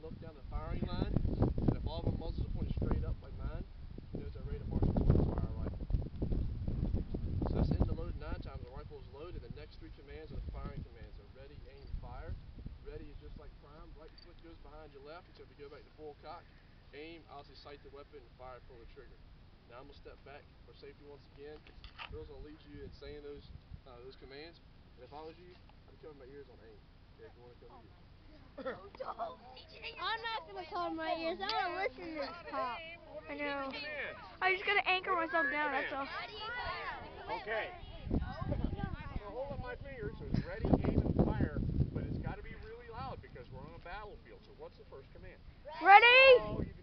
look down the firing line, and if all of our muzzles are pointed straight up like mine, he knows they're ready to march towards the fire rifle. So that's in the load 9 times. The rifle is loaded. The next 3 commands are the firing commands. So ready, aim, fire. Ready is just like prime. Right foot goes behind your left. So if you go back to full cock, aim, obviously sight the weapon, and fire, pull the trigger. Now I'm going to step back for safety once again. Bill's going to lead you in saying those commands. And if I was you, I'd cover my ears on aim. Okay, if you want to cover yours. I'm not going to cover my ears. I want to listen to this pop. I know. I just got to anchor myself down, that's all. Okay. I'm going to hold up my fingers so it's ready, aim, and fire. But it's got to be really loud because we're on a battlefield. So what's the first command? Ready? Oh,